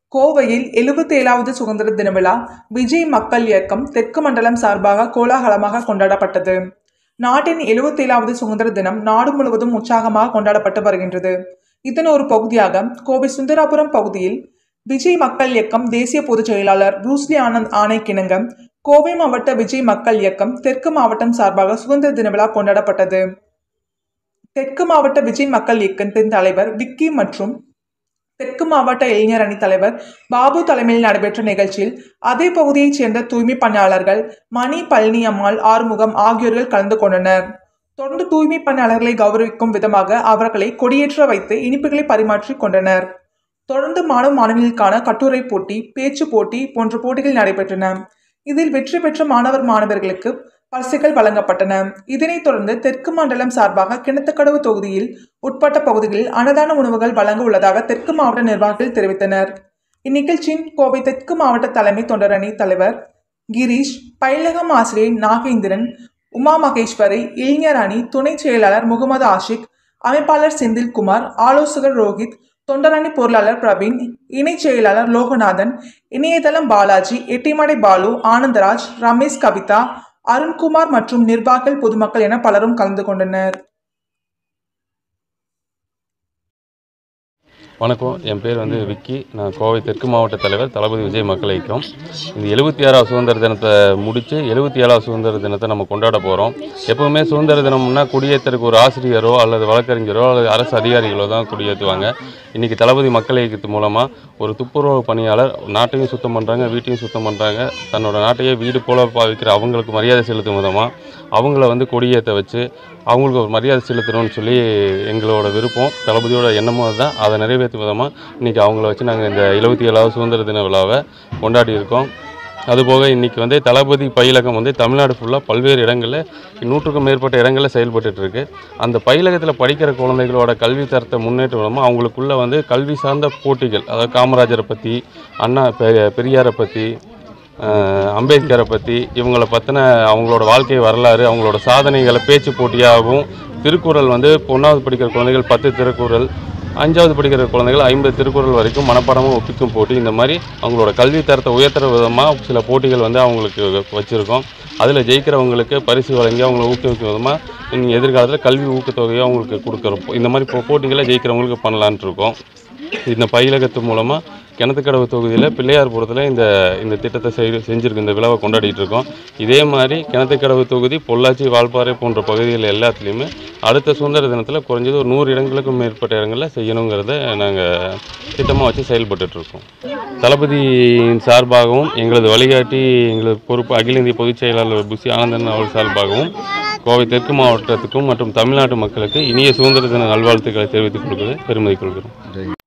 கோவையில் 77வது சுதந்திர தின விழா விஜய் மக்கள் இயக்கம் தெற்கு மண்டலம் சார்பாக கோலாகலமாக கொண்டாடப்பட்டது. நாட்டின் 77வது சுதந்திர தினம் நாடு முழுவதும் உற்சாகமாக கொண்டாடப்பட்டு வருகின்றது. இதன் ஒரு பகுதியாக கோவை சுந்தராபுரம் பகுதியில் விஜய் மக்கள் இயக்கம் தேசிய பொதுச் செயலாளர் ப்ரூஸ்லி ஆனந்த் ஆணைக்கிணங்க கோவை மாவட்ட விஜய் மக்கள் இயக்கம் தெற்கு மாவட்டம் சார்பாக சுதந்திர தின விழா கொண்டாடப்பட்டது. தெற்கு மாவட்ட விஜய் மக்கள் இயக்கத்தின் தலைவர் விக்கி மற்றும் தெற்கு மாவட்ட இளைஞர் அணி தலைவர் பாபு தலைமையில் நடைபெற்ற நிகழ்ச்சியில் அதே பகுதியைச் சேர்ந்த தூய்மை பணியாளர்கள் மணி, பழனி அம்மாள், ஆறுமுகம் ஆகியோர்கள் கலந்து கொண்டனர். தொடர்ந்து தூய்மை பணியாளர்களை கௌரவிக்கும் விதமாக அவர்களை கொடியேற்ற வைத்து இனிப்புகளை பரிமாற்றிக் கொண்டனர். தொடர்ந்து மாணவ மாணவிகளுக்கான கட்டுரை போட்டி, பேச்சு போட்டி போன்ற போட்டிகள் நடைபெற்றன. இதில் வெற்றி பெற்ற மாணவர்களுக்கு பரிசுகள் வழங்கப்பட்டன. இதனைத் தொடர்ந்து தெற்கு மண்டலம் சார்பாக கிணத்துக்கடவு தொகுதியில் உட்பட்ட பகுதிகளில் அன்னதான உணவுகள் வழங்க உள்ளதாக தெற்கு மாவட்ட நிர்வாகிகள் தெரிவித்தனர். இந்நிகழ்ச்சியின் கோவை தெற்கு மாவட்ட தலைமை தொண்டரணி தலைவர் கிரீஷ், பயிலகம் ஆசிரியர் நாகேந்திரன், உமா மகேஸ்வரி, இளைஞர் அணி துணை செயலாளர் முகமது ஆஷிக், அமைப்பாளர் செந்தில்குமார், ஆலோசகர் ரோஹித், தொண்டரணி பொருளாளர் பிரவீன், இணைச் செயலாளர் லோகநாதன், இணையதளம் பாலாஜி, எட்டிமடை பாலு, ஆனந்தராஜ், ரமேஷ், கவிதா, அருண்குமார் மற்றும் நிர்வாகிகள், பொதுமக்கள் என பலரும் கலந்து கொண்டனர். வணக்கம், என் பேர் விக்கி. நான் கோவை தெற்கு மாவட்ட தலைவர், தளபதி விஜய் மக்கள் இயக்கம். இந்த 76வது சுதந்திர தினத்தை முடித்து 77வது சுதந்திர தினத்தை நம்ம கொண்டாட போகிறோம். எப்போவுமே சுதந்திர தினம்னா கொடியேற்றருக்கு ஒரு ஆசிரியரோ அல்லது வழக்கறிஞரோ அல்லது அரசு அதிகாரிகளோ தான் கொடியேற்றுவாங்க. இன்றைக்கி தளபதி மக்கள் இயக்கத்து மூலமாக ஒரு துப்புரவு பணியாளர் நாட்டையும் சுத்தம் பண்ணுறாங்க, வீட்டையும் சுத்தம் பண்ணுறாங்க. தன்னோட நாட்டையே வீடு போல பாவிக்கிற அவங்களுக்கு மரியாதை செலுத்தும் விதமாக அவங்கள கொடியேற்ற வச்சு அவங்களுக்கு ஒரு மரியாதை செலுத்தணும்னு சொல்லி எங்களோட விருப்பம், தளபதியோட எண்ணமும் அதுதான். அதை நிறைவேற்றும் விதமாக இன்றைக்கி அவங்கள வச்சு நாங்கள் இந்த 77வது சுதந்திர தின விழாவை கொண்டாடி இருக்கோம். அதுபோக இன்றைக்கி தளபதி பயிலகம் தமிழ்நாடு ஃபுல்லாக பல்வேறு இடங்களில் 100க்கும் மேற்பட்ட இடங்களில் செயல்பட்டுருக்கு. அந்த பயிலகத்தில் படிக்கிற குழந்தைகளோட கல்வி தரத்தை முன்னேற்ற விதமாக அவங்களுக்குள்ள கல்வி சார்ந்த போட்டிகள், அதாவது காமராஜரை பற்றி, அண்ணா பெரியாரை பற்றி, அம்பேத்கரை பற்றி, இவங்களை பற்றின அவங்களோட வாழ்க்கை வரலாறு, அவங்களோட சாதனைகளை பேச்சு போட்டியாகவும், திருக்குறள் 1வது படிக்கிற குழந்தைகள் 10 திருக்குறள், 5வது படிக்கிற குழந்தைகள் 50 திருக்குறள் வரைக்கும் மனப்பாடமும் ஒப்பிக்கும் போட்டி, இந்த மாதிரி அவங்களோட கல்வி தரத்தை உயர்த்துற விதமாக சில போட்டிகள் அவங்களுக்கு வச்சுருக்கோம். அதில் ஜெயிக்கிறவங்களுக்கு பரிசு வழங்கி அவங்கள ஊக்குவிக்கும் விதமாக எதிர்காலத்தில் கல்வி ஊக்கத்தொகையை அவங்களுக்கு கொடுக்குறோம். இந்த மாதிரி போட்டிகளை ஜெயிக்கிறவங்களுக்கு பண்ணலான்ட்டு இருக்கோம். இந்த பயிலகத்து மூலமாக கிணத்துக்கடவு தொகுதியில் பிள்ளையார்புரத்தில் இந்த திட்டத்தை செஞ்சுருக்கு, இந்த விழாவை கொண்டாடிட்டு இருக்கோம். இதே மாதிரி கிணத்துக்கடவு தொகுதி, பொள்ளாச்சி, வால்பாறை போன்ற பகுதிகள் எல்லாத்துலேயுமே அடுத்த சுதந்திர தினத்தில் குறைஞ்சது ஒரு 100 இடங்களுக்கும் மேற்பட்ட இடங்களில் செய்யணுங்கிறத நாங்கள் திட்டமாக வச்சு செயல்பட்டுருக்கோம். தளபதியின் சார்பாகவும் எங்களது வழிகாட்டி எங்களது பொறுப்பு அகில இந்திய பொதுச் செயலாளர் புசி ஆனந்தன் அவர்கள் சார்பாகவும் கோவை தெற்கு மாவட்டத்துக்கும் மற்றும் தமிழ்நாட்டு மக்களுக்கு இனிய சுதந்திர தின நல்வாழ்த்துக்களை தெரிவித்துக் கொள்வதை பெருமை கொள்கிறோம்.